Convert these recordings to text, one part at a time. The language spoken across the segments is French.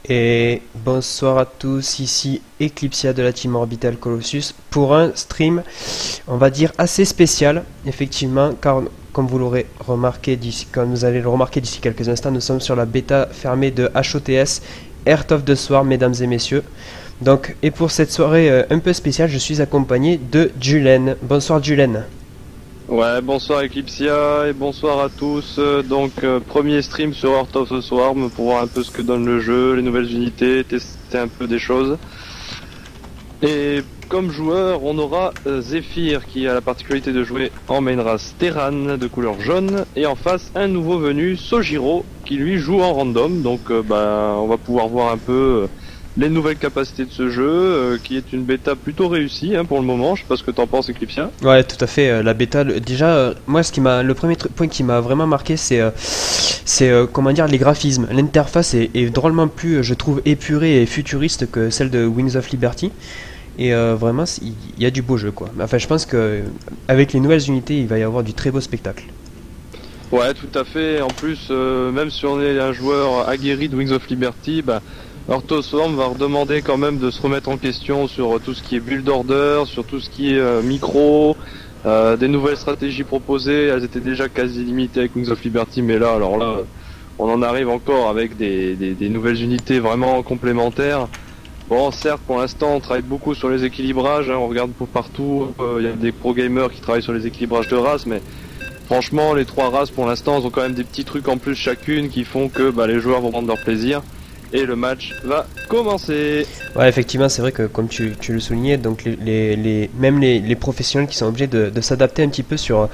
Et bonsoir à tous, ici Eclipsia de la team Orbital Colossus pour un stream, on va dire assez spécial, effectivement, car comme vous l'aurez remarqué comme vous allez le remarquer d'ici quelques instants, nous sommes sur la bêta fermée de HOTS Heart of the Swarm, mesdames et messieurs. Donc, et pour cette soirée un peu spéciale, je suis accompagné de Julen. Bonsoir Julen. Ouais, bonsoir Eclipsia et bonsoir à tous. Premier stream sur Heart of the Swarm pour voir un peu ce que donne le jeu, les nouvelles unités, tester un peu des choses. Et comme joueur, on aura Zephyr qui a la particularité de jouer en main race Terran de couleur jaune, et en face un nouveau venu, Sojiro, qui lui joue en random. Donc on va pouvoir voir un peu les nouvelles capacités de ce jeu, qui est une bêta plutôt réussie pour le moment. Je sais pas ce que t'en penses, Eclipsia. Ouais, tout à fait. La bêta, déjà, moi, le premier point qui m'a vraiment marqué, c'est comment dire, les graphismes. L'interface est drôlement plus, je trouve, épurée et futuriste que celle de Wings of Liberty. Et vraiment, il y a du beau jeu, quoi. Enfin, je pense que avec les nouvelles unités, il va y avoir du très beau spectacle. Ouais, tout à fait. En plus, même si on est un joueur aguerri de Wings of Liberty, Heart of the Swarm va redemander quand même de se remettre en question sur tout ce qui est build order, sur tout ce qui est micro, des nouvelles stratégies proposées. Elles étaient déjà quasi limitées avec Wings of Liberty, mais là, alors là, on en arrive encore avec des nouvelles unités vraiment complémentaires. Bon, certes, pour l'instant, on travaille beaucoup sur les équilibrages, on regarde partout, il y a des pro gamers qui travaillent sur les équilibrages de races, mais franchement, les trois races, pour l'instant, elles ont quand même des petits trucs en plus chacune qui font que les joueurs vont prendre leur plaisir. Et le match va commencer. Ouais, effectivement, c'est vrai que comme tu le soulignais, donc même les professionnels qui sont obligés de s'adapter un petit peu sur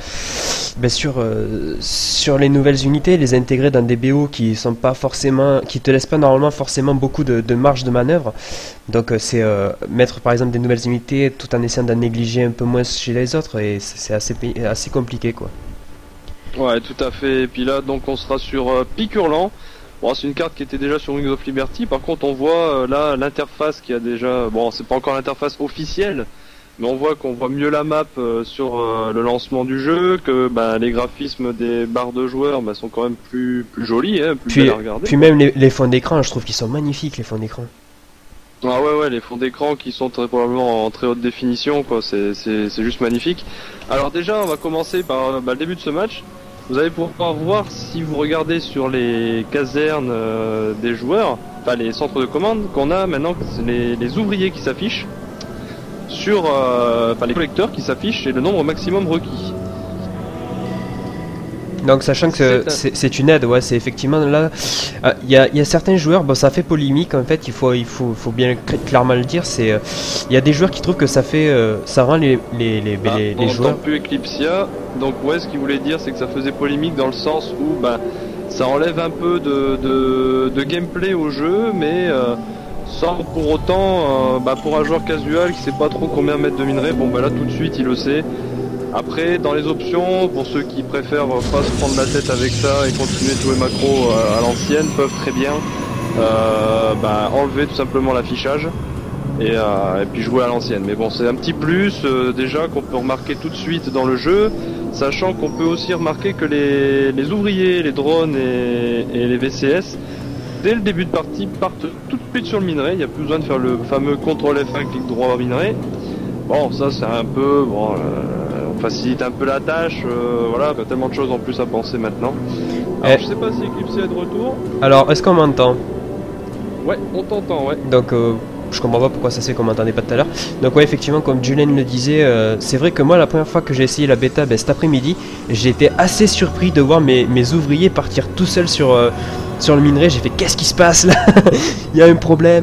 les nouvelles unités, les intégrer dans des BO qui sont pas forcément, qui te laissent pas normalement forcément beaucoup de marge de manœuvre. Donc c'est mettre par exemple des nouvelles unités tout en essayant d'en négliger un peu moins chez les autres, et c'est assez compliqué, quoi. Ouais, tout à fait. Et puis là, donc on sera sur Picurlan. Bon, c'est une carte qui était déjà sur Wings of Liberty. Par contre, on voit là l'interface qui a déjà... Bon, c'est pas encore l'interface officielle, mais on voit qu'on voit mieux la map sur le lancement du jeu, que les graphismes des barres de joueurs sont quand même plus jolis, plus belles à regarder. Puis même les fonds d'écran, je trouve qu'ils sont magnifiques, les fonds d'écran. Ah ouais, les fonds d'écran qui sont très probablement en très haute définition, quoi. C'est juste magnifique. Alors déjà, on va commencer par le début de ce match. Vous allez pouvoir voir, si vous regardez sur les casernes des joueurs, enfin les centres de commande, qu'on a maintenant les ouvriers qui s'affichent sur les collecteurs qui s'affichent et le nombre maximum requis. Donc sachant que c'est une aide, ouais, c'est effectivement là, il y a certains joueurs, bon, ça fait polémique en fait, il faut bien clairement le dire, il y a des joueurs qui trouvent que ça rend les joueurs... plus Eclipsia, donc ouais, ce qu'il voulait dire c'est que ça faisait polémique dans le sens où ça enlève un peu de gameplay au jeu, mais sans pour autant, pour un joueur casual qui sait pas trop combien mettre de minerais, là tout de suite il le sait. Après, dans les options, pour ceux qui préfèrent pas se prendre la tête avec ça et continuer de jouer macro à l'ancienne, peuvent très bien enlever tout simplement l'affichage et puis jouer à l'ancienne. Mais bon, c'est un petit plus déjà qu'on peut remarquer tout de suite dans le jeu, sachant qu'on peut aussi remarquer que les ouvriers, les drones et les VCS, dès le début de partie, partent tout de suite sur le minerai. Il n'y a plus besoin de faire le fameux CTRL F1 clic droit minerai. Bon, ça c'est un peu... on facilite un peu la tâche, il y a tellement de choses en plus à penser maintenant. Alors je sais pas si Eclipse est de retour. Alors, est-ce qu'on m'entend? Ouais, on t'entend, ouais. Donc, je comprends pas pourquoi ça se fait qu'on m'entendait pas tout à l'heure. Donc ouais, effectivement, comme Julen le disait, c'est vrai que moi, la première fois que j'ai essayé la bêta, cet après-midi, j'ai été assez surpris de voir mes ouvriers partir tout seuls sur le minerai. J'ai fait, qu'est-ce qui se passe là? Il y a un problème.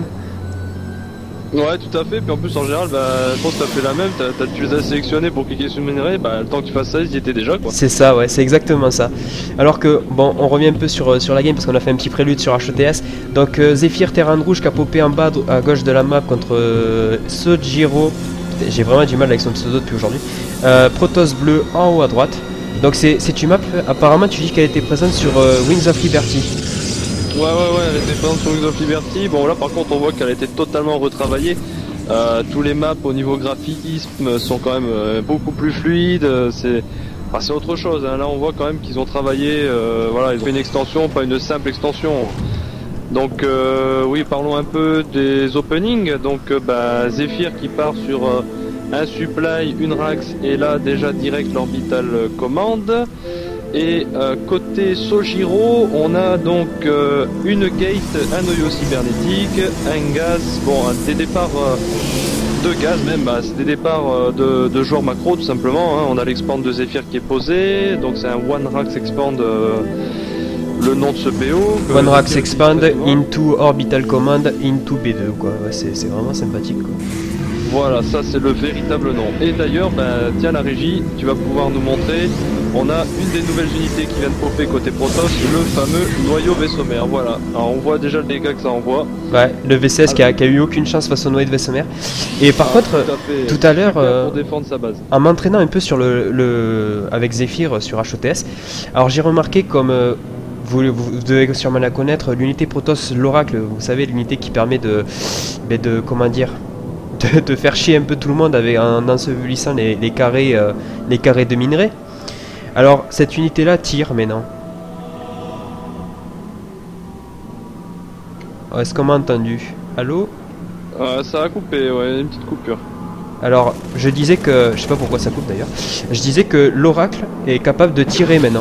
Ouais, tout à fait. Puis en plus, en général, je pense que t'as fait la même. Tu les as sélectionnés pour cliquer sur le minerai. Le temps que tu fasses ça, ils y étaient déjà, quoi. C'est ça, ouais, c'est exactement ça. Alors que, bon, on revient un peu sur la game parce qu'on a fait un petit prélude sur HOTS. Donc, Zephyr Terran rouge qui a popé en bas à gauche de la map contre Sojiro. J'ai vraiment du mal avec son pseudo depuis aujourd'hui. Protoss bleu en haut à droite. Donc, c'est une map, apparemment, tu dis qu'elle était présente sur Wings of Liberty. Ouais, elle était présente sur Wings of Liberty. Bon, là par contre, on voit qu'elle a été totalement retravaillée. Tous les maps au niveau graphisme sont quand même beaucoup plus fluides. C'est autre chose. Là, on voit quand même qu'ils ont travaillé. Ils ont fait une extension, pas une simple extension. Donc oui, parlons un peu des openings. Donc Zephyr qui part sur un supply, une Rax et là déjà direct l'orbital commande. Et côté Sojiro, on a donc une gate, un noyau cybernétique, un gaz, bon des départs de gaz même, c'est des départs de joueurs macro tout simplement, hein. On a l'expand de Zephyr qui est posé, donc c'est un One Rax Expand, le nom de ce PO. One Rax Expand into Orbital Command into B2 quoi, ouais, c'est vraiment sympathique quoi. Voilà, ça c'est le véritable nom. Et d'ailleurs, tiens la régie, tu vas pouvoir nous montrer, on a une des nouvelles unités qui vient de popper côté Protoss, le fameux noyau vaisseau mère. Voilà, alors on voit déjà le dégât que ça envoie. Ouais, le VCS qui a eu aucune chance face au noyau de vaisseau mère. Et par contre, tout à l'heure, pour défendre sa base. En m'entraînant un peu sur avec Zephyr sur HOTS, alors j'ai remarqué comme... vous devez sûrement la connaître, l'unité Protoss l'Oracle, vous savez, l'unité qui permet de comment dire, de faire chier un peu tout le monde en ensevelissant les carrés de minerais. Alors cette unité là tire maintenant. Est-ce qu'on m'a entendu? Allô? Ça a coupé, ouais, une petite coupure. Alors je disais que, je sais pas pourquoi ça coupe d'ailleurs, je disais que l'Oracle est capable de tirer maintenant.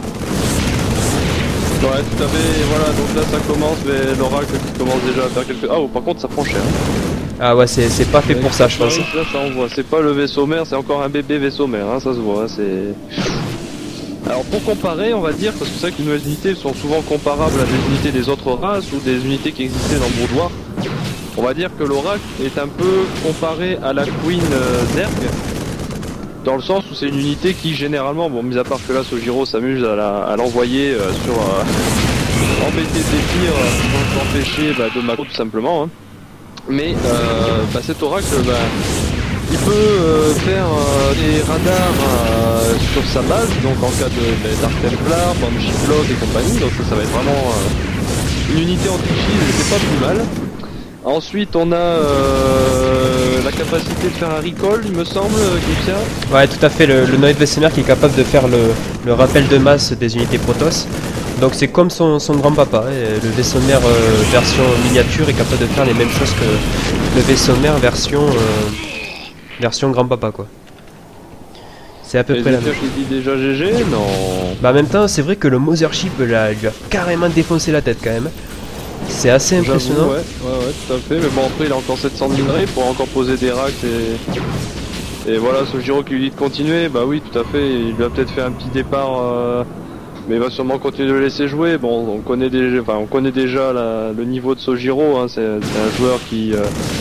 Ouais, tout à fait, voilà, donc là ça commence, mais l'Oracle qui commence déjà à faire quelque chose. Ah, oh, par contre ça prend cher. Ah ouais, c'est pas fait pour ça, je pense. Là, ça on voit, c'est pas le vaisseau mère, c'est encore un bébé vaisseau mère, hein, ça se voit, c'est... Alors pour comparer, on va dire, parce que c'est vrai que les nouvelles unités sont souvent comparables à des unités des autres races ou des unités qui existaient dans Brood, on va dire que l'Oracle est un peu comparé à la Queen Zerg, dans le sens où c'est une unité qui généralement, bon mis à part que là Sojiro s'amuse à l'envoyer sur embêter Zephyr pour s'empêcher de macro tout simplement, hein. Mais cet Oracle, il peut faire des radars sur sa base, donc en cas de Dark Templar, Bomb Shiplock et compagnie, donc ça va être vraiment une unité anti-shield et c'est pas plus mal. Ensuite on a la capacité de faire un recall, il me semble, Gipsia. Ouais, tout à fait, le noyau de vaisseau mère qui est capable de faire le rappel de masse des unités Protoss. Donc c'est comme son grand-papa, hein. Le vaisseau mère version miniature est capable de faire les mêmes choses que le vaisseau mère version grand-papa quoi. C'est à peu près la même chose. Qui dit déjà GG, non. En même temps, c'est vrai que le Mothership lui a carrément défoncé la tête quand même. C'est assez impressionnant. Ouais, tout à fait. Mais bon, après, il a encore 700 de minerais pour encore poser des racks et voilà, Sojiro qui lui dit de continuer. Bah oui, tout à fait. Il lui a peut-être fait un petit départ, mais il va sûrement continuer de le laisser jouer. Bon, on connaît déjà le niveau de Sojiro. Hein. C'est un joueur qui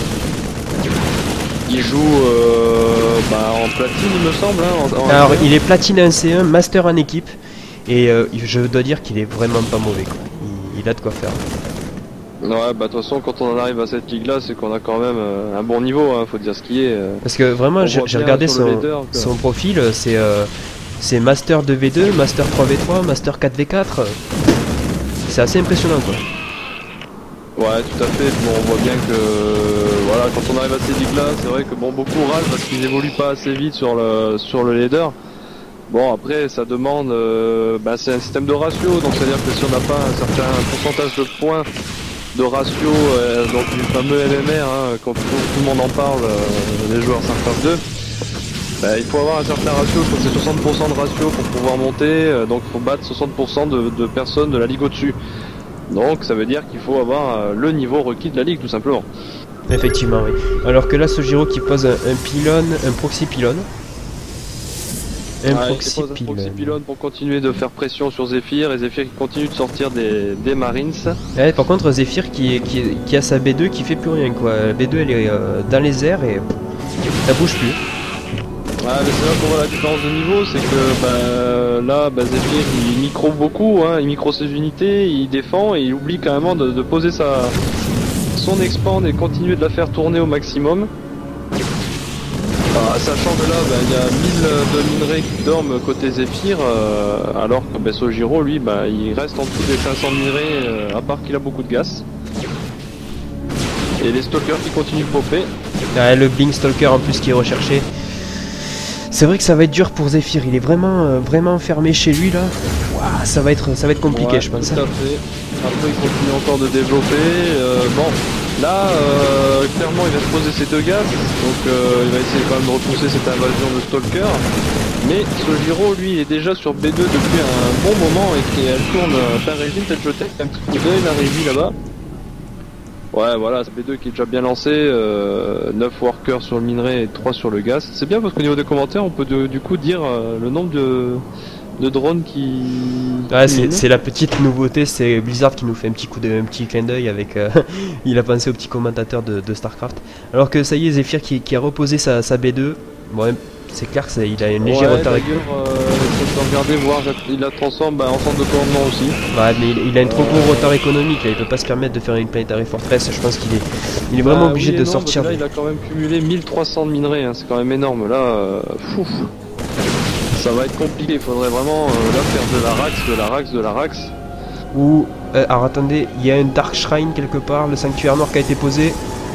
joue en platine, il me semble. Hein, Alors, il est platine 1C1, master en équipe. Et je dois dire qu'il est vraiment pas mauvais, quoi. Il a de quoi faire. Ouais, de toute façon, quand on en arrive à cette ligue là, c'est qu'on a quand même un bon niveau, hein, faut dire ce qui est. Parce que vraiment, j'ai regardé son profil, c'est Master 2v2, Master 3v3, Master 4v4. C'est assez impressionnant quoi. Ouais, tout à fait. Bon, on voit bien que voilà, quand on arrive à ces ligues là, c'est vrai que bon, beaucoup râlent parce qu'ils n'évoluent pas assez vite sur le leader. Bon, après, ça demande, c'est un système de ratio, donc c'est à dire que si on n'a pas un certain pourcentage de points de ratio, donc du fameux LMR, hein, quand tout le monde en parle, les joueurs 5-2, il faut avoir un certain ratio, je crois que c'est 60% de ratio pour pouvoir monter, donc il faut battre 60% de personnes de la ligue au-dessus. Donc ça veut dire qu'il faut avoir le niveau requis de la ligue tout simplement. Effectivement, oui. Alors que là, Sojiro qui pose un pylône, un proxy pylône. Un proxy pylône pour continuer de faire pression sur Zephyr, et Zephyr qui continue de sortir des Marines. Ouais, par contre Zephyr qui a sa B2 qui fait plus rien quoi. La B2 elle est dans les airs et ça bouge plus. Ouais, mais c'est là qu'on voit la différence de niveau, c'est que là Zephyr il micro beaucoup, hein, il micro ses unités, il défend et il oublie carrément de poser son expand et continuer de la faire tourner au maximum. Sachant que là, il y a 1000 de minerais qui dorment côté Zephyr, alors que Sojiro, lui, il reste en dessous des 500 minerais, à part qu'il a beaucoup de gaz. Et les stalkers qui continuent de popper. Ouais, le Blink Stalker en plus qui est recherché. C'est vrai que ça va être dur pour Zephyr, il est vraiment enfermé chez lui là. Ouah, ça va être compliqué, ouais, je pense. Tout à fait. Après, il continue encore de développer. Bon, là, clairement, il va se poser ses 2 gaz. Donc, il va essayer quand même de repousser cette invasion de Stalker. Mais Sojiro, lui, est déjà sur B2 depuis un bon moment et elle tourne plein régime. Peut-être jeter un petit coup d'œil, la régie là-bas. Ouais, voilà, c'est B2 qui est déjà bien lancé. 9 workers sur le minerai et 3 sur le gaz. C'est bien parce qu'au niveau des commentaires, on peut du coup dire le nombre de drones qui... Ouais, c'est la petite nouveauté, c'est Blizzard qui nous fait un petit clin d'œil avec... il a pensé au petit commentateur de StarCraft. Alors que ça y est, Zephyr qui a reposé sa B2, bon, c'est clair qu'il a un léger retard. Faut regarder, voir, il la transforme en centre de commandement aussi. Ouais, mais il a un trop gros retard économique, là, il peut pas se permettre de faire une Planetary Fortress, je pense qu'il est vraiment obligé de sortir. Là, il a quand même cumulé 1300 de minerais, hein, c'est quand même énorme, là, ça va être compliqué, il faudrait vraiment là faire de la rax. Ou, alors attendez, il y a un Dark Shrine quelque part, le sanctuaire noir qui a été posé.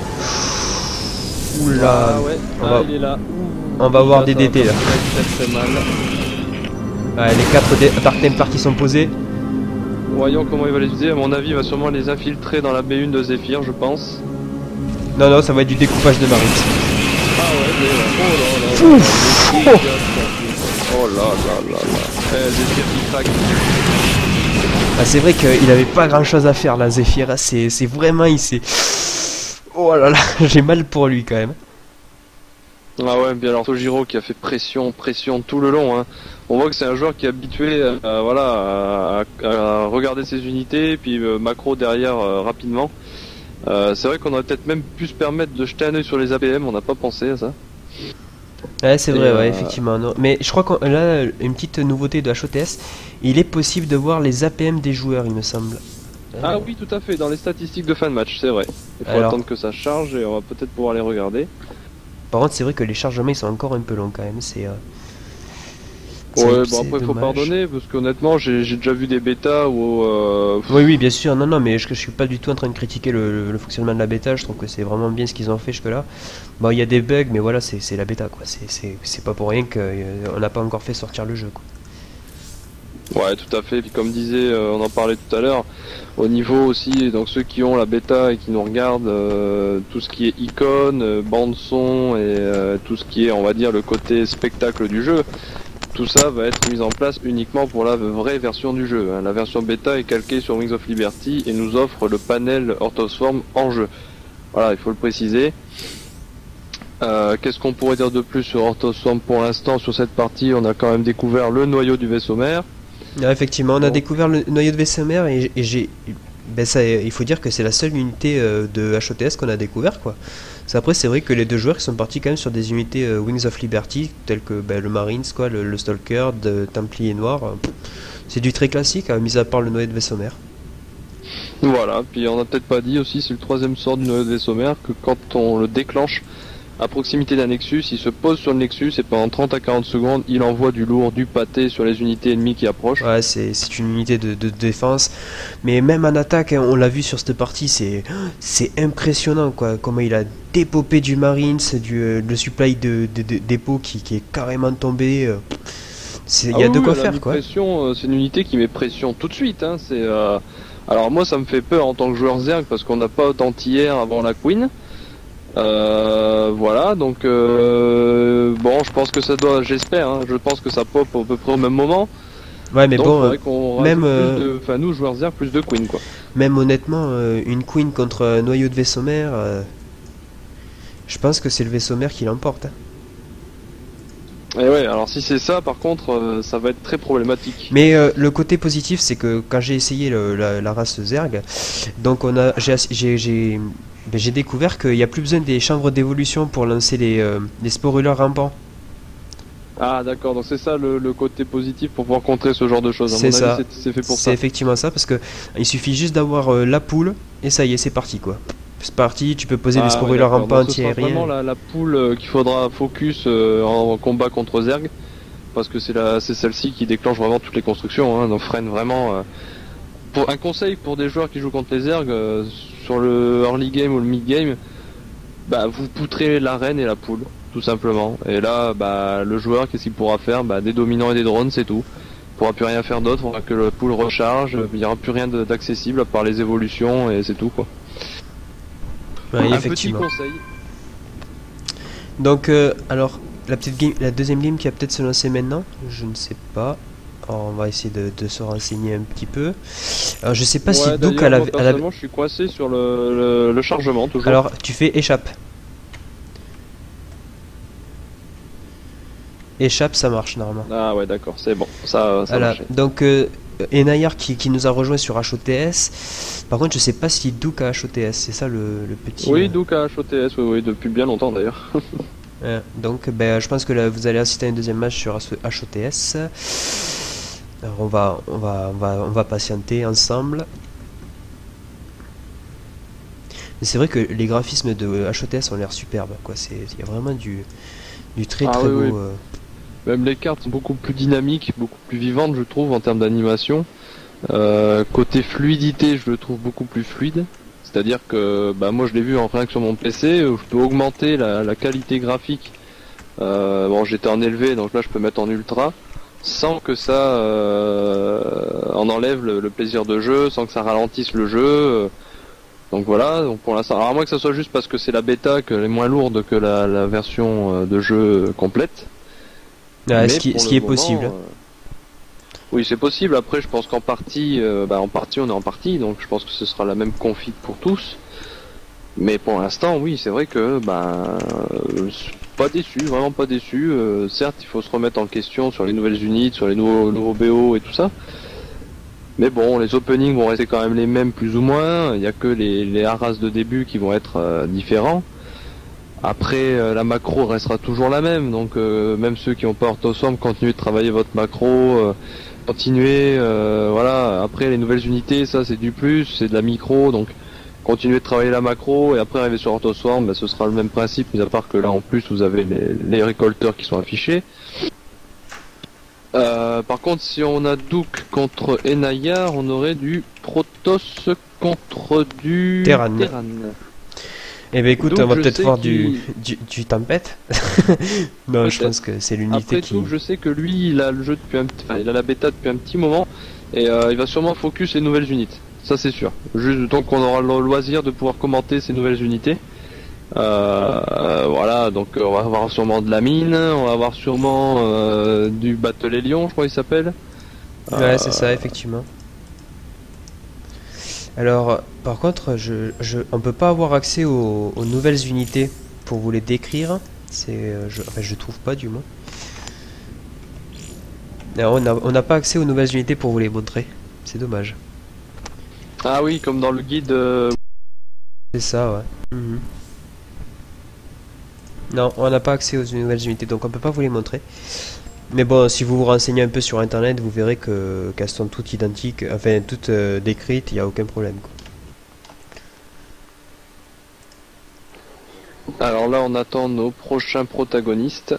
Oula, il est là. On va avoir des DT là. Très mal. Ouais, les 4 Dark Templars qui sont posés. Voyons comment il va les utiliser, à mon avis il va sûrement les infiltrer dans la B1 de Zephyr, je pense. Non, ça va être du découpage de marines. Ah ouais, oh là. Zephyr qui craque. Ah, c'est vrai qu'il avait pas grand chose à faire là, Zephyr. C'est vraiment, il s'est... Oh là là, j'ai mal pour lui quand même. Ah ouais, bien alors Sojiro qui a fait pression tout le long. Hein. On voit que c'est un joueur qui est habitué à regarder ses unités, puis macro derrière rapidement. C'est vrai qu'on aurait peut-être même pu se permettre de jeter un œil sur les APM, on n'a pas pensé à ça. Ouais, c'est vrai, ouais, effectivement. Non. Mais je crois qu'on là, une petite nouveauté de HOTS, il est possible de voir les APM des joueurs, il me semble. Ah oui, tout à fait, dans les statistiques de fin de match, c'est vrai. Il faut attendre que ça charge et on va peut-être pouvoir les regarder. Par contre, c'est vrai que les chargements ils sont encore un peu longs quand même. C'est. Ouais, bon après il faut pardonner parce qu'honnêtement j'ai déjà vu des bêtas où. Oui, bien sûr, non, mais je suis pas du tout en train de critiquer le fonctionnement de la bêta. Je trouve que c'est vraiment bien ce qu'ils ont fait jusque-là. Bon, il y a des bugs, mais voilà, c'est la bêta quoi. C'est pas pour rien qu'on n'a pas encore fait sortir le jeu quoi. Ouais, tout à fait. Puis comme disait, on en parlait tout à l'heure, au niveau aussi, donc ceux qui ont la bêta et qui nous regardent, tout ce qui est icône, bande son et tout ce qui est, on va dire, le côté spectacle du jeu, tout ça va être mis en place uniquement pour la vraie version du jeu. Hein. La version bêta est calquée sur Wings of Liberty et nous offre le panel Orthoswarm en jeu. Voilà, il faut le préciser. Qu'est-ce qu'on pourrait dire de plus sur Orthoswarm pour l'instant sur cette partie? On a quand même découvert le noyau du vaisseau mère. Ah, effectivement, on a découvert le noyau de vaisseau mère et j'ai... Ben ça, il faut dire que c'est la seule unité de HOTS qu'on a découvert quoi. Après c'est vrai que les deux joueurs ils sont partis quand même sur des unités Wings of Liberty telles que le Marines quoi, le Stalker, de Templier Noir. C'est du très classique, mis à part le noyau de vaisseau mère. Voilà, puis on n'a peut-être pas dit aussi, c'est le troisième sort du noyau de vaisseau mère, que quand on le déclenche à proximité d'un Nexus, il se pose sur le Nexus et pendant 30 à 40 secondes, il envoie du lourd, du pâté sur les unités ennemies qui approchent. Ouais, c'est une unité de défense. Mais même en attaque, hein, on l'a vu sur cette partie, c'est impressionnant quoi. Comment il a dépopé du Marines, le supply de dépôt qui est carrément tombé. Il y a de quoi faire quoi. C'est une unité qui met pression tout de suite. Hein, alors moi ça me fait peur en tant que joueur Zerg parce qu'on n'a pas d'anti-air avant la Queen. Voilà, donc bon, je pense que ça doit, j'espère, hein, je pense que ça pop à peu près au même moment. Ouais, mais donc, bon, même enfin nous joueurs Zerg plus de Queen quoi. Même honnêtement, une Queen contre un noyau de vaisseau mère, je pense que c'est le vaisseau mère qui l'emporte. Hein. Et ouais, alors si c'est ça, par contre, ça va être très problématique. Mais le côté positif, c'est que quand j'ai essayé la race Zerg, donc j'ai découvert qu'il n'y a plus besoin des chambres d'évolution pour lancer les sporuleurs rampants. Ah d'accord, donc c'est ça le côté positif pour pouvoir contrer ce genre de choses. C'est ça. C'est fait pour ça. C'est effectivement ça, parce que il suffit juste d'avoir la poule et ça y est, c'est parti quoi. C'est parti, tu peux poser des sporuleurs rampants anti-aériens. C'est vraiment la poule qu'il faudra focus en combat contre Zerg, parce que c'est celle-ci qui déclenche vraiment toutes les constructions, hein, donc freine vraiment. Pour un conseil pour des joueurs qui jouent contre les Zerg, sur le early game ou le mid game, bah vous poutrez la reine et la poule, tout simplement. Et là, bah le joueur, qu'est-ce qu'il pourra faire? Bah des dominants et des drones, c'est tout. pourra plus rien faire d'autre, on va que le pool recharge, il n'y aura plus rien d'accessible à part les évolutions et c'est tout quoi. Ouais, Un effectivement. petit conseil. Donc, alors, la deuxième game qui va peut-être se lancer maintenant, je ne sais pas. Alors, on va essayer de se renseigner un petit peu. Alors, je sais pas si Duke d'ailleurs, moi, personnellement, je suis coincé sur le chargement toujours. Alors, tu fais échappe. Échappe, ça marche normalement. Ah ouais, d'accord, c'est bon, ça Voilà. marche. Donc, Enayar qui nous a rejoint sur HOTS. Par contre, je sais pas si Duke a HOTS, c'est ça le petit. Oui, Duke a HOTS, oui, depuis bien longtemps d'ailleurs. Donc, ben, je pense que là, vous allez assister à un deuxième match sur HOTS. Alors, on va patienter ensemble. Mais c'est vrai que les graphismes de HOTS ont l'air superbes, quoi. Il y a vraiment du très très beau. Oui. Même les cartes sont beaucoup plus dynamiques, beaucoup plus vivantes, je trouve, en termes d'animation. Côté fluidité, je le trouve beaucoup plus fluide. C'est-à-dire que moi je l'ai vu en rien que sur mon PC, où je peux augmenter la qualité graphique. Bon, j'étais en élevé, donc là je peux mettre en ultra, sans que ça en enlève le plaisir de jeu, sans que ça ralentisse le jeu. Donc voilà, donc pour l'instant, alors à moins que ça soit juste parce que c'est la bêta qu'elle est moins lourde que la version de jeu complète. Ah, ce qui est possible. Oui, c'est possible. Après, je pense qu'en partie, on est en partie, donc je pense que ce sera la même config pour tous. Mais pour l'instant, oui, c'est vrai que pas déçu, vraiment pas déçu. Certes, il faut se remettre en question sur les nouvelles unités, sur les nouveaux BO et tout ça. Mais bon, les openings vont rester quand même les mêmes plus ou moins. Il n'y a que les haras de début qui vont être différents. Après, la macro restera toujours la même, donc même ceux qui n'ont pas Orthoswarm, continuez de travailler votre macro, continuez, voilà. Après, les nouvelles unités, ça c'est du plus, c'est de la micro, donc continuez de travailler la macro, et après arriver sur Orthoswarm, ce sera le même principe, mis à part que là en plus vous avez les récolteurs qui sont affichés. Par contre, si on a Duke contre Enayar, on aurait du Protoss contre du Terran. Eh ben écoute, donc, on va peut-être voir du Tempête. Non, je pense que c'est l'unité qui... Après, je sais que lui, il a le jeu depuis il a la bêta depuis un petit moment, et il va sûrement focus les nouvelles unités. Ça c'est sûr. Juste tant qu'on aura le loisir de pouvoir commenter ces nouvelles unités. Voilà, donc on va avoir sûrement de la mine, on va avoir sûrement du Battle Lion, je crois il s'appelle. Ouais, c'est ça, effectivement. Alors, par contre, on peut pas avoir accès aux nouvelles unités pour vous les décrire. Je trouve pas du moins. Alors, on n'a pas accès aux nouvelles unités pour vous les montrer. C'est dommage. Ah oui, comme dans le guide. C'est ça, ouais. Non, on n'a pas accès aux nouvelles unités, donc on peut pas vous les montrer. Mais bon, si vous vous renseignez un peu sur internet, vous verrez qu'elles sont toutes identiques, enfin toutes décrites, il n'y a aucun problème, quoi. Alors là, on attend nos prochains protagonistes.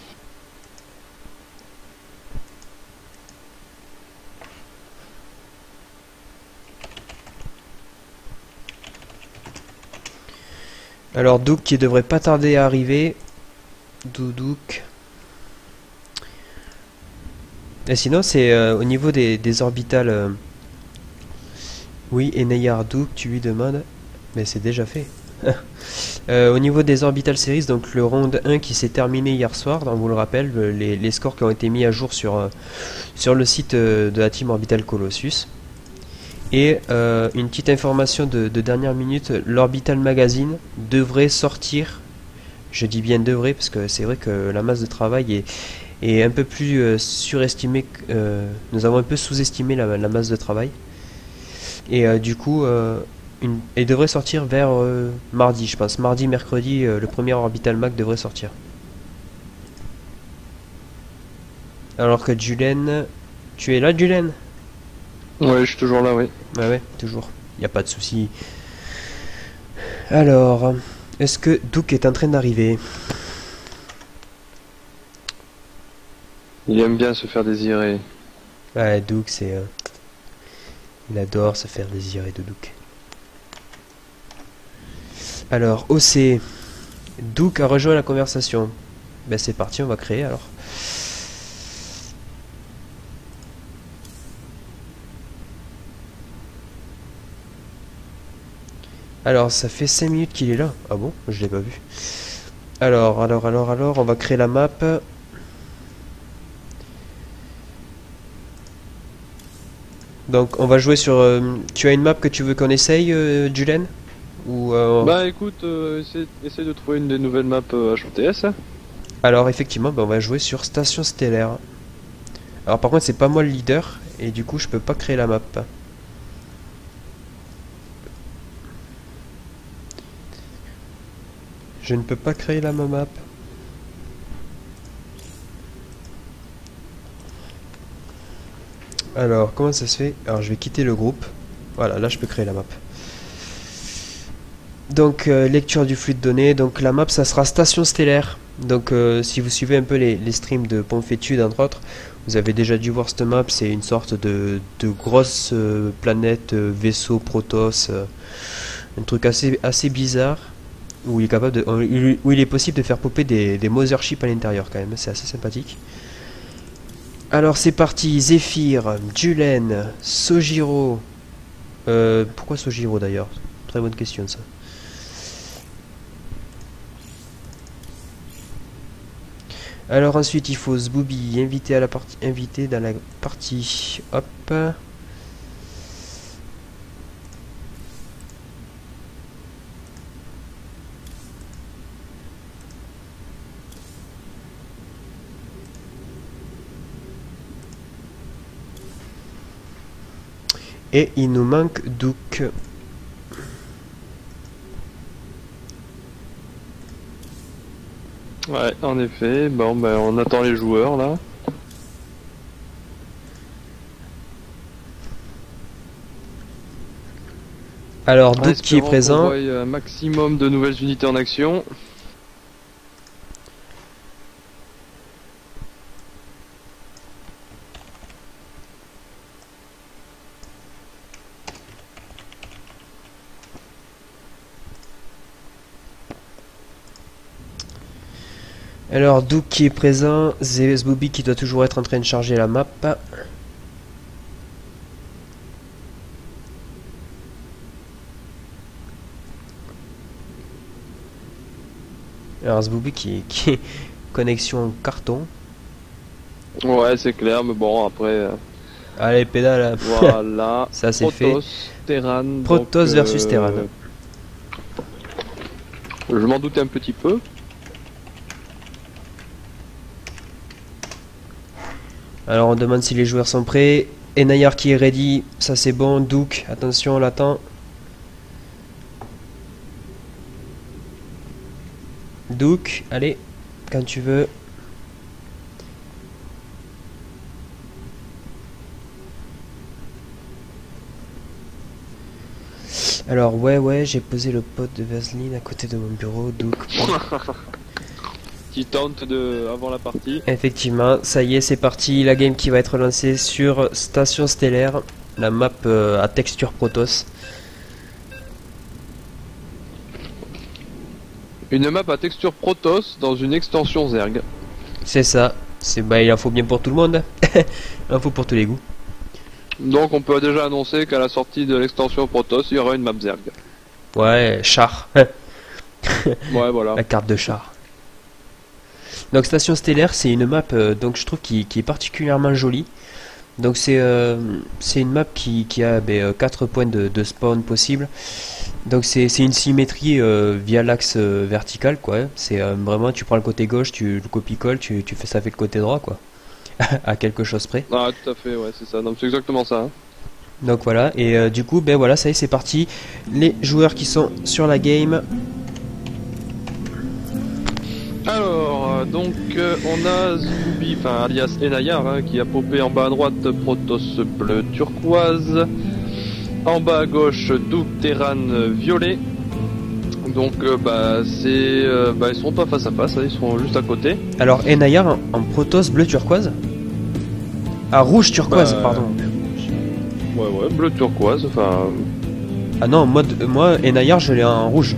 Alors Duke qui devrait pas tarder à arriver. Doudouk. Et sinon c'est au niveau des orbitales. Oui, Enayar Duke, tu lui demandes. Mais c'est déjà fait. Au niveau des Orbital Series, donc le round 1 qui s'est terminé hier soir, on vous le rappelle, les scores qui ont été mis à jour sur le site de la team Orbital Colossus. Et une petite information de dernière minute, l'Orbital Magazine devrait sortir, je dis bien devrait parce que c'est vrai que la masse de travail est un peu plus surestimée, nous avons un peu sous-estimé la masse de travail. Et du coup, elle devrait sortir vers mardi, je pense. Mardi, mercredi, le premier Orbital Mag devrait sortir. Alors que Julen... Tu es là, Julen? Ouais, je suis toujours là, oui. Ouais, toujours. Il n'y a pas de souci. Alors, est-ce que Duke est en train d'arriver? Il aime bien se faire désirer. Ouais, Duke, c'est... il adore se faire désirer de Duke. Alors, OC. Duke a rejoint la conversation. Ben c'est parti, on va créer alors. Alors, ça fait 5 minutes qu'il est là. Ah bon? Je l'ai pas vu. Alors, on va créer la map. Donc, on va jouer sur... tu as une map que tu veux qu'on essaye, Julen? Ou, Bah écoute, essaye de trouver une des nouvelles maps HOTS. Alors, effectivement, bah, on va jouer sur Station Stellaire. Alors, par contre, c'est pas moi le leader. Et du coup, je peux pas créer la map. Je ne peux pas créer la map. Alors, comment ça se fait? Alors, je vais quitter le groupe. Voilà, là, je peux créer la map. Donc, lecture du flux de données. Donc, la map, ça sera Station Stellaire. Donc, si vous suivez un peu les streams de Pompétude, entre autres, vous avez déjà dû voir cette map. C'est une sorte de grosse planète, vaisseau Protoss. Un truc assez bizarre. Où il est capable de, où il est possible de faire popper des motherships à l'intérieur quand même, c'est assez sympathique. Alors c'est parti, Zephyr, Julen, Sojiro. Pourquoi Sojiro d'ailleurs? Très bonne question ça. Alors ensuite il faut Zbooby, invité dans la partie. Hop. Et il nous manque Duke. Ouais, en effet. Bon, ben on attend les joueurs là. Alors Duke qui est présent. On voit un maximum de nouvelles unités en action. Alors Duke qui est présent, Zbooby qui doit toujours être en train de charger la map. Alors Zbooby qui est connexion carton. Ouais, c'est clair, mais bon, après... Allez, pédale. Voilà. Ça c'est fait. Protoss, Terran. Protoss donc, versus Terran. Je m'en doutais un petit peu. Alors on demande si les joueurs sont prêts. Enayar qui est ready, ça c'est bon. Duke, attention, on l'attend. Duke, allez, quand tu veux. Alors ouais, j'ai posé le pot de Vaseline à côté de mon bureau. Duke. Qui tente de avant la partie. Effectivement, ça y est, c'est parti. La game qui va être lancée sur Station Stellaire, la map à texture Protoss. Une map à texture Protoss dans une extension Zerg. C'est ça. Il en faut bien pour tout le monde. Il en faut pour tous les goûts. Donc on peut déjà annoncer qu'à la sortie de l'extension Protoss, il y aura une map Zerg. Ouais, char. Ouais, voilà. La carte de char. Donc Station Stellaire, c'est une map donc je trouve qui est particulièrement jolie. Donc c'est une map qui a 4 points de spawn possibles. Donc c'est une symétrie via l'axe vertical quoi. C'est vraiment tu prends le côté gauche, tu le copie-colle, tu fais ça avec le côté droit quoi. À quelque chose près. Ah tout à fait, ouais c'est ça. Donc c'est exactement ça. Hein. Donc voilà, et du coup voilà, ça y est, c'est parti. Les joueurs qui sont sur la game. Alors, donc on a Zbooby, enfin alias Enayar, hein, qui a popé en bas à droite Protoss bleu turquoise, en bas à gauche Duke Terran violet. Donc ils sont pas face à face, hein, ils sont juste à côté. Alors Enayar en Protoss bleu turquoise. Ah rouge turquoise, pardon. Ouais, bleu turquoise, enfin. Ah non, moi Enayar je l'ai en rouge.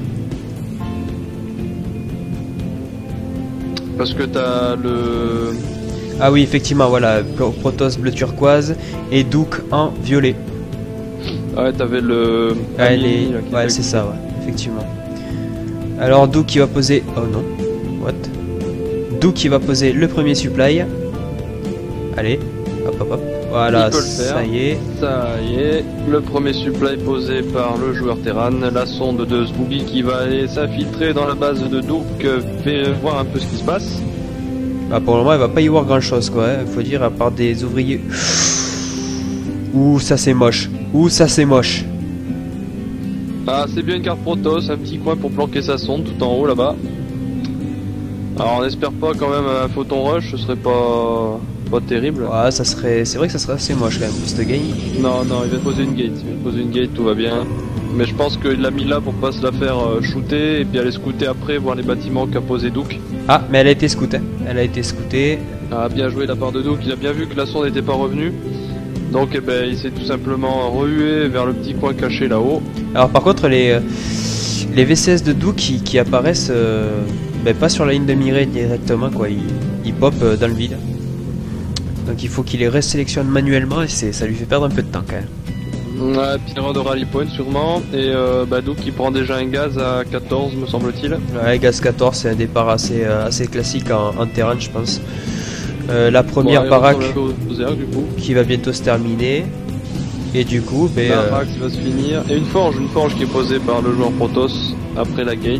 Parce que t'as le... Ah oui, effectivement, voilà, Protoss bleu turquoise et Duke en violet. Ouais, t'avais le... Ouais, c'est ça, ouais, effectivement. Alors Doug qui va poser... Oh non. What? Doug qui va poser le premier supply. Allez. Hop hop hop. Voilà, ça y est. Ça y est. Le premier supply posé par le joueur Terran. La sonde de Zbooby qui va aller s'infiltrer dans la base de Doug. Fait voir un peu ce qui se passe. Bah pour le moment, il va pas y avoir grand chose quoi. Hein. Faut dire, à part des ouvriers. Ouh, ça c'est moche. Ouh, ça c'est moche. Ah, c'est bien une carte Protoss, un petit coin pour planquer sa sonde tout en haut là-bas. Alors on espère pas quand même un photon rush, ce serait pas terrible. Ouais, ça serait, c'est vrai que ça serait assez moche quand même pour cette game. Non, il vient de poser une gate, tout va bien. Mais je pense qu'il l'a mis là pour pas se la faire shooter et puis aller scouter après, voir les bâtiments qu'a posé Doug. Ah, mais elle a été scoutée. Elle a été scoutée. Ah, bien joué de la part de Doug, il a bien vu que la sonde n'était pas revenue. Donc eh ben, il s'est tout simplement rehué vers le petit coin caché là-haut. Alors par contre les VCS de Doug qui apparaissent pas sur la ligne de mirée directement quoi, ils pop dans le vide. Donc il faut qu'il les resélectionne manuellement et ça lui fait perdre un peu de temps quand même. Ouais, puis erreur de rally point sûrement. Et Doug qui prend déjà un gaz à 14 me semble-t-il. Ouais, gaz 14 c'est un départ assez classique en terrain je pense. La première baraque qui va bientôt se terminer et du coup baraque va se finir et une forge qui est posée par le joueur Protoss après la gate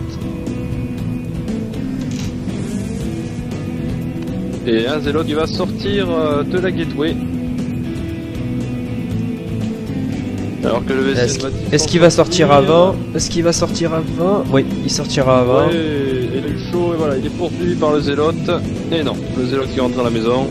et un zélo qui va sortir de la gateway alors que le VCS est-ce qu'il va sortir avant? Oui, il sortira avant. Ouais, il a eu chaud et voilà, il est poursuivi par le zélote. Et non, le zélote qui rentre à la maison.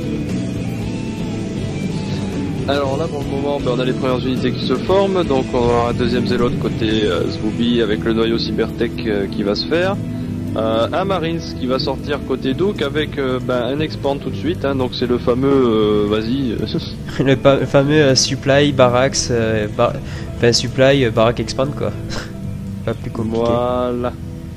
Alors là pour le moment on a les premières unités qui se forment. Donc on aura un deuxième zélote côté Zbooby avec le noyau Cybertech qui va se faire. Un Marines qui va sortir côté Doug avec un expand tout de suite, hein, donc c'est le fameux vas-y le fameux supply barracks supply barack expand quoi. Pas plus compliqué. Voilà.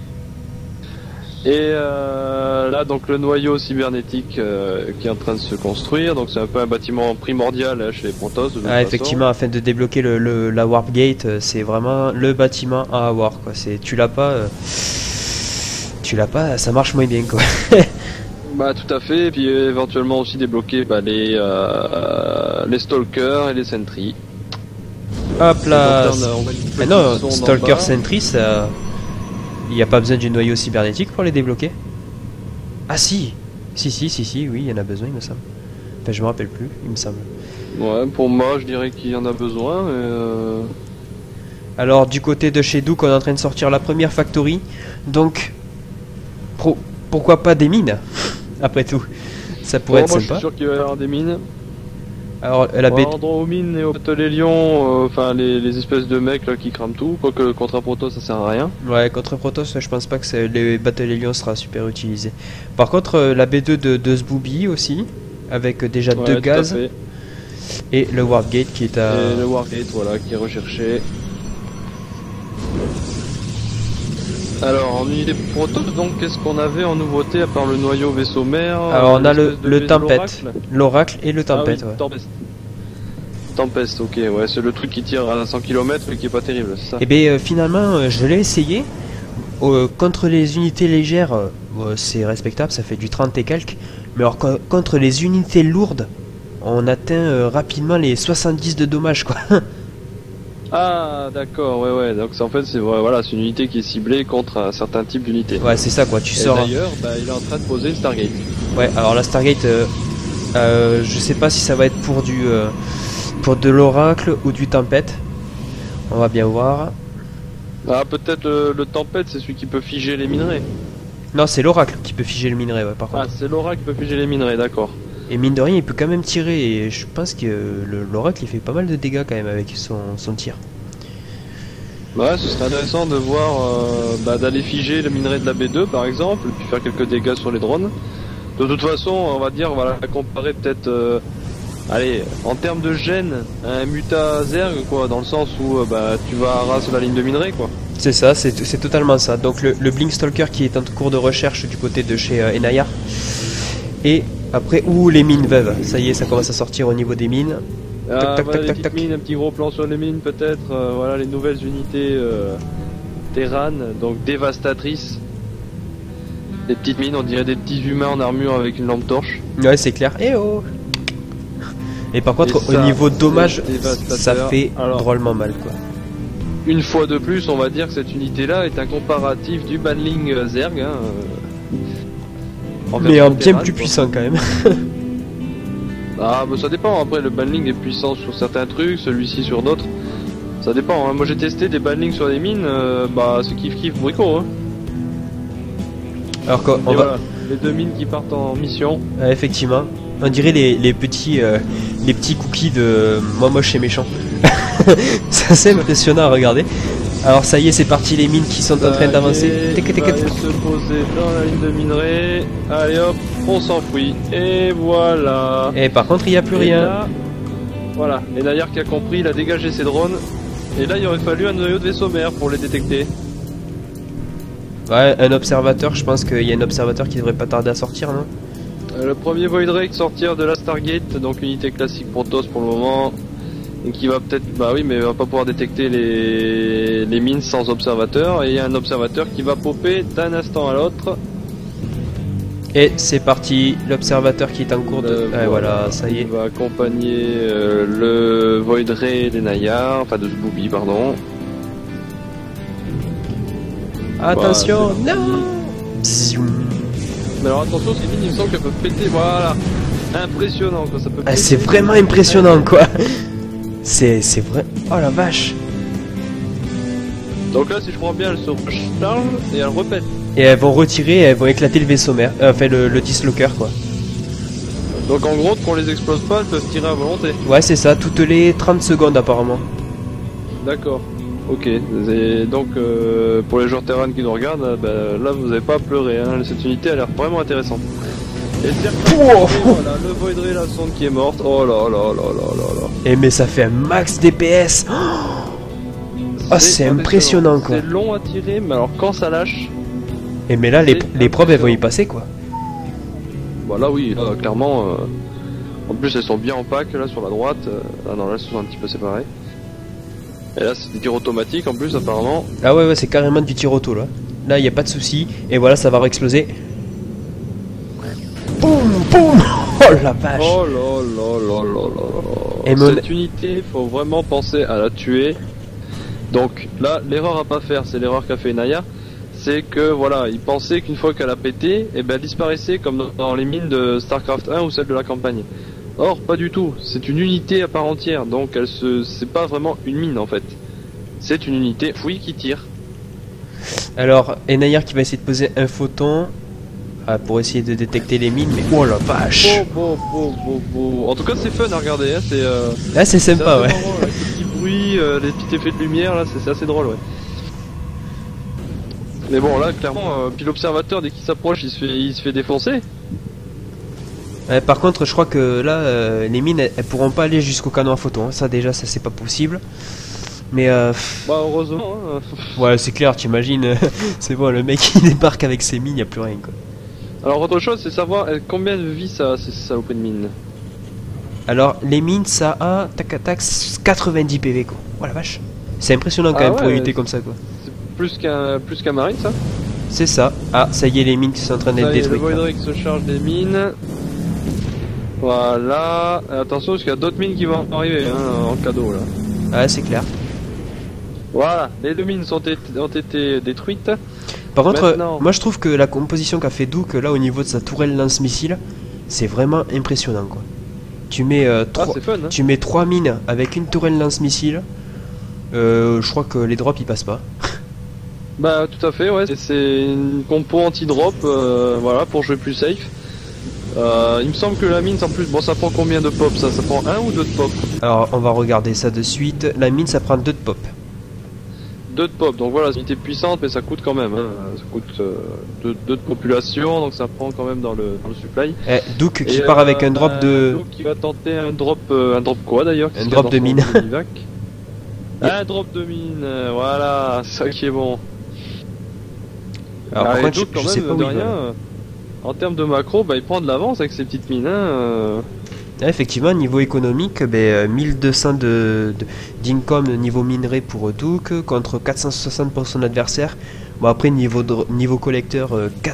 Et là donc le noyau cybernétique qui est en train de se construire, donc c'est un peu un bâtiment primordial hein, chez les Protoss. Effectivement, afin de débloquer la warp gate, c'est vraiment le bâtiment à avoir quoi. C'est tu l'as pas, ça marche moins bien quoi. Bah tout à fait, et puis éventuellement aussi débloquer les stalkers et les sentries. Hop là. Mais non, stalker sentry ça... Il n'y a pas besoin du noyau cybernétique pour les débloquer. Ah si, oui, il y en a besoin il me semble. Enfin je me rappelle plus, il me semble. Ouais, pour moi je dirais qu'il y en a besoin mais Alors du côté de chez Doug on est en train de sortir la première factory. Donc pourquoi pas des mines? Après tout, ça pourrait être moi, sympa. Je suis sûr qu'il va y avoir des mines. Alors la bête. Endroit aux mines et aux bateaux enfin les espèces de mecs là qui crament tout. Quoique contre un Protoss ça sert à rien. Ouais, contre Protoss je pense pas que les bateaux sera super utilisé. Par contre la B2 de Zbooby aussi, avec déjà 2 gaz. Et le Wargate qui est à... Et le Wargate voilà qui est recherché. Alors, en unité Protoss, donc, qu'est-ce qu'on avait en nouveauté à part le noyau vaisseau mère? Alors, on a le Tempête, l'Oracle et le Tempête. Ah, oui, ouais. Tempest, ok, ouais, c'est le truc qui tire à 100 km et qui est pas terrible, c'est ça? Et bien, finalement, je l'ai essayé. Contre les unités légères, c'est respectable, ça fait du 30 et quelques. Mais alors, contre les unités lourdes, on atteint rapidement les 70 de dommages, quoi. Ah d'accord, ouais, donc en fait c'est voilà, c'est une unité qui est ciblée contre un certain type d'unité. Ouais, c'est ça quoi, tu et sors. D'ailleurs, il est en train de poser une Stargate. Ouais, alors la Stargate, je sais pas si ça va être pour de l'Oracle ou du Tempête. On va bien voir. Ah, peut-être le Tempête, c'est celui qui peut figer les minerais. Non, c'est l'Oracle qui peut figer le minerai, ouais, par contre. Ah, c'est l'Oracle qui peut figer les minerais, d'accord. Et mine de rien, il peut quand même tirer. Et je pense que l'Oracle, il fait pas mal de dégâts quand même avec son tir. Ouais, ce serait intéressant de voir, d'aller figer le minerai de la B2 par exemple, puis faire quelques dégâts sur les drones. De toute façon, on va dire, voilà, comparer peut-être, allez, en termes de gène, un Muta Zerg, quoi, dans le sens où tu vas arraser la ligne de minerai, quoi. C'est ça, c'est totalement ça. Donc le Blink Stalker qui est en cours de recherche du côté de chez Enayar. Et après, les mines veuves. Ça y est, ça commence à sortir au niveau des mines. Tac, mines, un petit gros plan sur les mines peut-être. Voilà les nouvelles unités Terran, donc dévastatrices. Des petites mines, on dirait des petits humains en armure avec une lampe torche. Ouais, c'est clair. Eh oh. Et par contre, Et ça, au niveau dommage, dévastateur. ça fait Alors, drôlement mal, quoi. une fois de plus, on va dire que cette unité-là est un comparatif du Banling Zerg. Hein, Mais en version bien Terran, plus quoi. puissant, quand même. Ah, bah ça dépend. Après, le Banling est puissant sur certains trucs, celui-ci sur d'autres. Ça dépend. Hein. Moi, j'ai testé des Banlings sur des mines. Bah, c'est kiff bricot. Hein. Alors qu'on Et va... voilà, les 2 mines qui partent en mission. Effectivement. On dirait les petits cookies de moi moche et méchant. C'est assez impressionnant à regarder. Alors ça y est, c'est parti, les mines qui sont en train d'avancer. Allez, se poser dans la ligne de minerai. Allez hop, on s'enfuit. Et voilà. Et par contre, il n'y a plus Et rien. là, voilà, et Nayar qui a compris, il a dégagé ses drones. Et là, il aurait fallu un noyau de vaisseau mère pour les détecter. Ouais, un observateur, je pense qu'il y a un observateur qui devrait pas tarder à sortir, non? Le premier Void Drake sortir de la Stargate, donc unité classique Protoss pour le moment. Et qui va peut-être, bah oui, mais il va pas pouvoir détecter les mines sans observateur. Et il y a un observateur qui va popper d'un instant à l'autre. Et c'est parti, l'observateur qui est en cours de... Ouais, voilà, ça y Il est. va accompagner le Void Ray des Nayar, enfin de Booby, pardon. Attention, Bah, non. Bzzzoum. Mais alors attention, ces mines, il me semble qu'elles peuvent péter, voilà. Impressionnant, quoi, ça peut Ah, péter. c'est vraiment impressionnant, quoi. C'est vrai... Oh la vache. Donc là, si je crois bien, elles se rechargent et elles repètent. Et elles vont retirer et elles vont éclater le vaisseau mère. Enfin, le dislocker, quoi. Donc en gros, qu'on les explose pas, elles peuvent tirer à volonté. Ouais, c'est ça, toutes les 30 secondes, apparemment. D'accord. Ok. Et donc, pour les joueurs Terran qui nous regardent, là, vous n'avez pas à pleurer. Hein. Cette unité a l'air vraiment intéressante. Et c'est Wow. voilà, le Void Ray, la sonde qui est morte. Oh là là là là là là. Et mais ça fait un max DPS. Ah, c'est impressionnant, quoi. C'est long à tirer, mais alors quand ça lâche... Et mais là, les C'est probes, elles vont y passer, quoi. Bah là oui, là, clairement. En plus elles sont bien en pack là sur la droite. Ah non là elles sont un petit peu séparées. Et là c'est des tirs automatiques en plus apparemment. Ah ouais, c'est carrément du tir auto, là. Là, il n'y a pas de souci. Et voilà, ça va exploser. Boum, boum. Oh la vache. Oh là là là là là là. Et Cette unité, faut vraiment penser à la tuer. Donc là, l'erreur à pas faire, c'est l'erreur qu'a fait Naya. C'est que voilà, il pensait qu'une fois qu'elle a pété, et ben elle disparaissait comme dans les mines de Starcraft 1 ou celle de la campagne. Or, pas du tout. C'est une unité à part entière, donc c'est pas vraiment une mine en fait. C'est une unité, oui, qui tire. Alors, Enayar qui va essayer de poser un photon pour essayer de détecter les mines, mais oh la vache. En tout cas, c'est fun à regarder. Hein. C'est Là, c'est sympa, ouais. marrant, là, les petits bruits, les petits effets de lumière, là, c'est assez drôle, ouais. Mais bon, là, clairement, puis l'observateur, dès qu'il s'approche, il se fait défoncer. Ouais, par contre, je crois que là, les mines, elles pourront pas aller jusqu'au canon à photon. Hein. Ça, déjà, ça c'est pas possible. Mais Bah, heureusement. Hein. ouais, c'est clair, t'imagines. C'est bon, le mec il débarque avec ses mines, y a plus rien, quoi. Alors, autre chose, c'est savoir combien de vie ça a, ces saloperies de mine. Alors, les mines, ça a tac, tac, 90 PV, quoi. Oh la vache. C'est impressionnant quand même pour une unité comme ça, quoi. C'est plus qu'un marine, ça. C'est ça. Ah, ça y est, les mines qui sont en train d'être Ça y est, le détruites. Void là. Ray qui se charge des mines. Voilà. Attention, parce qu'il y a d'autres mines qui vont arriver hein, en cadeau, là. Ah, c'est clair. Voilà, les deux mines ont été détruites. Par contre, Maintenant. moi je trouve que la composition qu'a fait Duke là au niveau de sa tourelle lance-missile, c'est vraiment impressionnant, quoi. Tu mets, C'est fun, hein. tu mets 3 mines avec une tourelle lance-missile. Je crois que les drops ils passent pas. Bah tout à fait, ouais. Et c'est une compo anti-drop, voilà, pour jouer plus safe. Il me semble que la mine, en plus, bon, ça prend combien de pop ça prend 1 ou 2 de pop? Alors on va regarder ça de suite. La mine ça prend 2 de pop. 2 de pop, donc voilà, c'est une unité puissante, mais ça coûte quand même. Hein. Ça coûte 2 de population, donc ça prend quand même dans le supply. Duke qui Et, part avec un drop de... Donc qui va tenter un drop quoi d'ailleurs? Un drop de mine. Un drop de mine, voilà, c'est ça qui est bon. Alors par contre Duke, je sais pas où de il va. rien, en termes de macro, bah il prend de l'avance avec ses petites mines. Hein. Ah, effectivement, niveau économique, 1200 d'income niveau minerai pour Duke contre 460 pour son adversaire. Bon, après, niveau collecteur,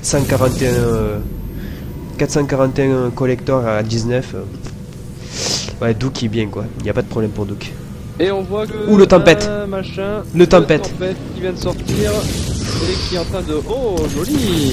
441 collector à 19. Ouais, Duke est bien quoi, il n'y a pas de problème pour Duke. Et on voit que... Ouh, le tempête. Le tempête qui vient de sortir et qui est en train de... Oh, joli.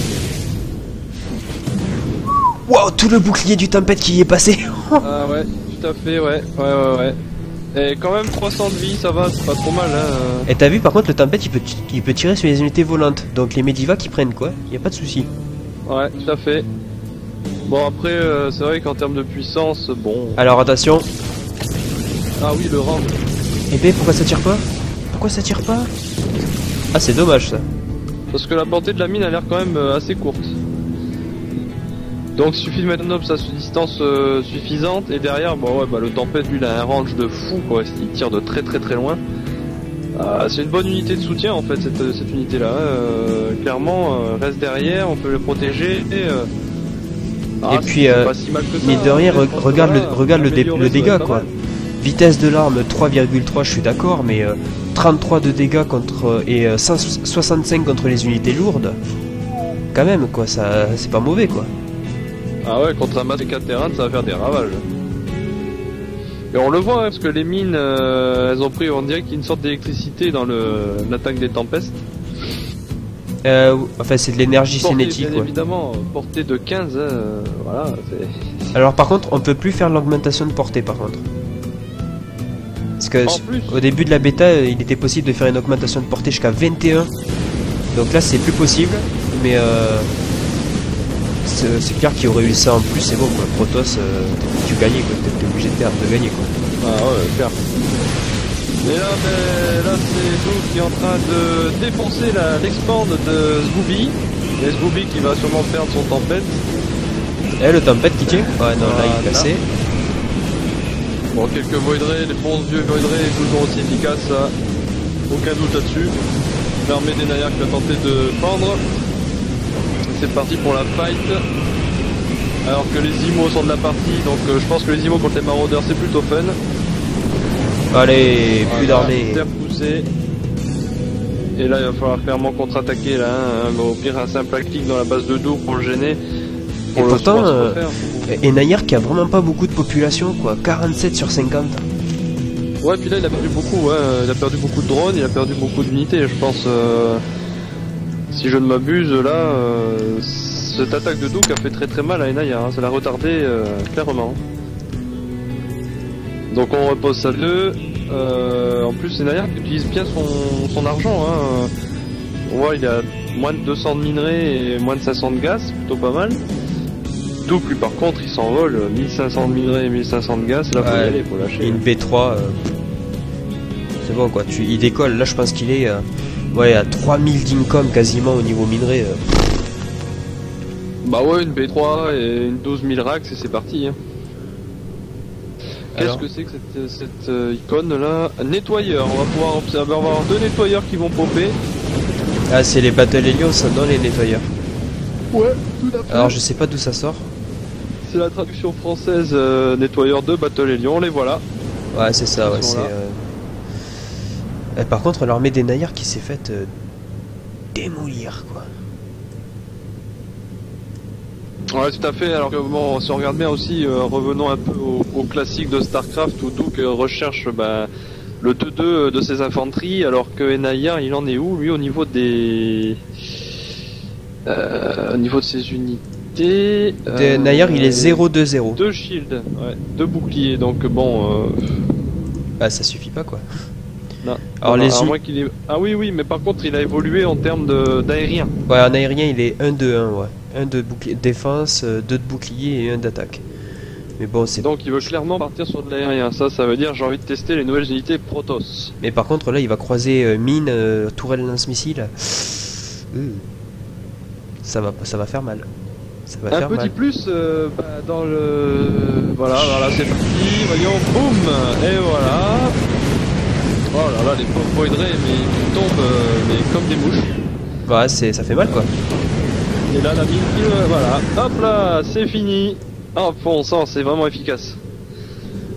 Wow, tout le bouclier du tempête qui y est passé. Ah ouais, tout à fait, ouais. Et quand même 300 de vie, ça va, c'est pas trop mal. Hein. Et t'as vu, par contre, le tempête, il peut tirer sur les unités volantes. Donc les Medivac qui prennent quoi, y a pas de souci. Ouais, tout à fait. Bon, après, c'est vrai qu'en termes de puissance, bon... Alors attention. Ah oui, le rang. Et ben, pourquoi ça tire pas? Pourquoi ça tire pas? Ah, c'est dommage ça. Parce que la portée de la mine a l'air quand même assez courte. Donc il suffit de mettre un obs à distance suffisante, et derrière, bon ouais, le tempête lui il a un range de fou quoi, il tire de très loin. C'est une bonne unité de soutien en fait cette unité là, clairement reste derrière, on peut le protéger et puis pas si mal que ça, mine de rien, regarde le dégât quoi. Mal. Vitesse de l'arme 3,3, je suis d'accord, mais 33 de dégâts contre et 165 contre les unités lourdes. Quand même quoi, ça c'est pas mauvais quoi. Ah ouais, contre un masque 4 terrain, ça va faire des ravages. Et on le voit, hein, parce que les mines, elles ont pris, on dirait qu'il y a une sorte d'électricité dans l'attaque des tempêtes. Enfin, c'est de l'énergie cinétique. Bien quoi. Évidemment, portée de 15, voilà. Alors par contre, on peut plus faire l'augmentation de portée par contre. Parce que au début de la bêta, il était possible de faire une augmentation de portée jusqu'à 21. Donc là, c'est plus possible, mais... c'est clair qu'il y aurait eu ça en plus, c'est bon quoi. Protoss, tu gagnais quoi, t'es obligé de gagner quoi. Ah ouais, clair. Et là c'est Doug qui est en train de défoncer l'expand de Zgooby. Et Zgooby qui va sûrement perdre son tempête. Eh, le tempête qui tient. Ouais, non, là il est cassé. Bon, quelques voidrés, les bons vieux voidrés toujours aussi efficaces, ça. Aucun doute là-dessus. L'armée des Nayar qui va tenter de pendre. C'est parti pour la fight. Alors que les IMO sont de la partie, donc je pense que les IMO contre les maraudeurs c'est plutôt fun. Allez, plus d'armée. Poussé. Et là il va falloir clairement contre-attaquer là, hein. Au pire un simple clic dans la base de dos pour le gêner. Et pourtant, et Nayar qui a vraiment pas beaucoup de population quoi, 47 sur 50. Ouais, puis là il a perdu beaucoup, ouais. Il a perdu beaucoup de drones, il a perdu beaucoup d'unités, je pense. Si je ne m'abuse, là, cette attaque de Duke a fait très mal à Nayar, hein. Ça l'a retardé clairement. Donc on repose ça 2. En plus, c'est Nayar qui utilise bien son argent. Hein. On voit, il a moins de 200 de minerais et moins de 500 de gaz, c'est plutôt pas mal. Duke, lui, par contre, il s'envole, 1500 de minerais et 1500 de gaz. Là, faut y aller, faut lâcher. Et une B3, c'est bon quoi, il décolle. Là, je pense qu'il est. Ouais, à 3000 d'income quasiment au niveau minerai. Bah ouais, une B3 et une 12 000 racks et c'est parti. Hein. Qu'est-ce que c'est que cette icône là? Nettoyeur, on va pouvoir observer, on va avoir 2 nettoyeurs qui vont popper. Ah, c'est les Battle Helios dans les nettoyeurs. Ouais, tout à fait. Alors je sais pas d'où ça sort. C'est la traduction française nettoyeur de Battle Helios, les voilà. Ouais, c'est ça, ouais, c'est... par contre, l'armée des Nayar qui s'est faite démolir, quoi. Ouais, tout à fait. Alors que bon, si on regarde bien aussi, revenons un peu au classique de Starcraft où Duke recherche le 2-2 de ses infanteries, alors que Nayar, il en est où, lui, au niveau des... au niveau de ses unités... Nayar, il est 0-2-0. 2 shields, ouais, 2 boucliers, donc bon... Bah, ça suffit pas, quoi. Non. Alors, à moins qu'il ait... Ah oui, mais par contre, il a évolué en termes d'aérien. Ouais, en aérien, il est 1-2-1, ouais. 1 de bouclier défense, 2 de bouclier et 1 d'attaque. Mais bon, c'est... Donc il veut clairement partir sur de l'aérien. Ça veut dire j'ai envie de tester les nouvelles unités Protoss. Mais par contre, là, il va croiser mine, tourelle lance-missile. Ça va faire mal. Ça va faire mal. Un petit plus dans le... Voilà, c'est parti. Voyons, boum. Et voilà. Oh là là, les pauvres voidrés, mais qui tombent mais comme des mouches. Ouais, ça fait mal, quoi. Et là, la mine, voilà. Hop là, c'est fini. Ah, bon sang, c'est vraiment efficace.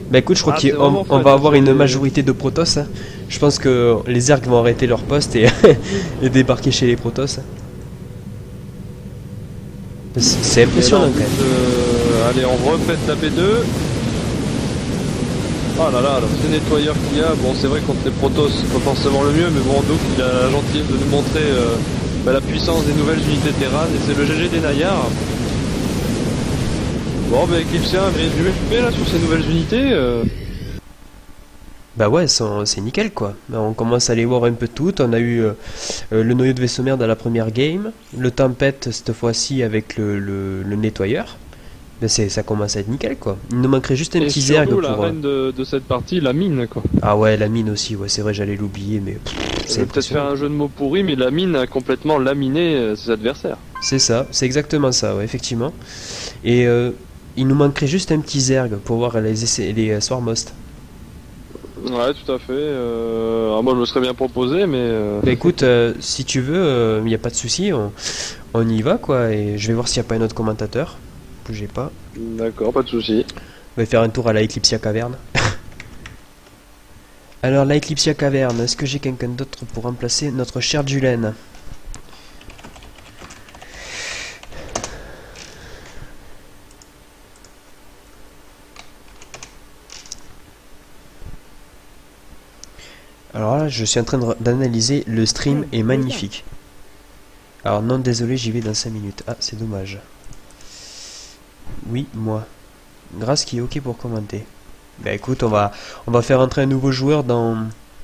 Bah écoute, je crois c'est vraiment on fun, va avoir c'est- une majorité de Protoss. Hein. Je pense que les Zergs vont arrêter leur poste et, et débarquer chez les Protoss. C'est Et là, impressionnant en quand même. plus, allez, on refait taper 2. Oh là là, alors ce nettoyeur qu'il y a, bon c'est vrai que contre les Protoss c'est pas forcément le mieux, mais bon Doug il a la gentillesse de nous montrer la puissance des nouvelles unités Terran, et c'est le GG des Nayars. Bon bah Eclipsia, un résumé là sur ces nouvelles unités Bah ouais, c'est nickel quoi. On commence à les voir un peu toutes. On a eu le noyau de vaisseau mère dans la première game, le tempête cette fois-ci avec le nettoyeur. Ben ça commence à être nickel quoi. Il nous manquerait juste un et petit Zerg surtout la pour. reine de cette partie, la mine quoi. Ah ouais, la mine aussi, ouais, c'est vrai, j'allais l'oublier, mais Je c'est vais peut-être faire impressionnant. un jeu de mots pourri, mais la mine a complètement laminé ses adversaires. C'est ça, c'est exactement ça, ouais, effectivement. Et il nous manquerait juste un petit Zerg pour voir les Swarmost. Ouais tout à fait, moi je me serais bien proposé mais... Bah écoute, si tu veux, il n'y a pas de souci, on y va quoi, et je vais voir s'il n'y a pas un autre commentateur. Bougez pas. D'accord, pas de souci. On va faire un tour à la Eclipsia Caverne. Alors la Eclipsia Caverne, est-ce que j'ai quelqu'un d'autre pour remplacer notre cher Julen? Alors là, je suis en train d'analyser, le stream est magnifique. Alors non, désolé, j'y vais dans 5 minutes. Ah, c'est dommage. Oui, moi. Grâce qui est ok pour commenter. Bah écoute, on va faire entrer un nouveau joueur dans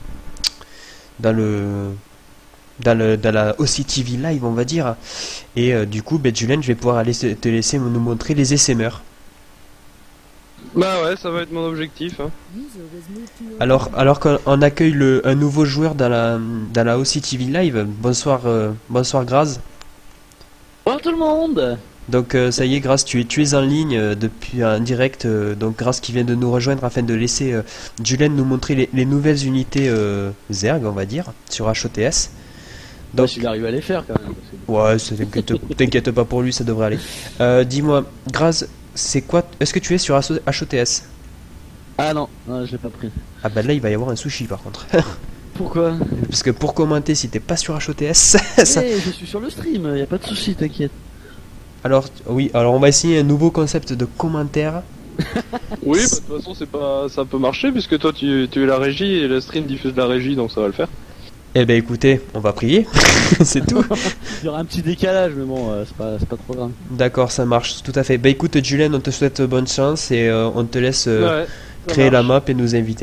la OCTV Live, on va dire. Et du coup, Julen, je vais pouvoir te laisser nous montrer les SMR. Bah ouais, ça va être mon objectif. Hein. Alors qu'on accueille un nouveau joueur dans la OCTV Live. Bonsoir, bonsoir Graz. Bonjour tout le monde. Donc ça y est, Graz, tu es en ligne depuis un direct. Donc Graz qui vient de nous rejoindre afin de laisser Julen nous montrer les nouvelles unités Zerg, on va dire, sur HOTS. Donc il arrive à les faire quand même. Ouais, t'inquiète pas pour lui, ça devrait aller. Dis-moi, Graz, c'est quoi? Est-ce que tu es sur HOTS? Ah non, je l'ai pas pris. Ah bah là, il va y avoir un sushi par contre. Pourquoi? Parce que pour commenter, si t'es pas sur HOTS, ça... Je suis sur le stream, y a pas de souci, t'inquiète. Alors, oui, alors on va essayer un nouveau concept de commentaire. Oui, bah, de toute façon, ça peut marcher puisque toi tu es la régie et le stream diffuse la régie donc ça va le faire. Eh ben écoutez, on va prier, c'est tout. Il y aura un petit décalage, mais bon, c'est pas trop grave. D'accord, ça marche, tout à fait. Bah écoute, Julen, on te souhaite bonne chance et on te laisse Ouais, ça créer la marche. map et nous inviter.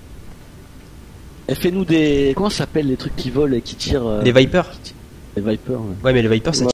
Et fais-nous des. Comment ça s'appelle les trucs qui volent et qui tirent Les Vipers? Les Vipers, ouais. Ouais, mais les Vipers, ça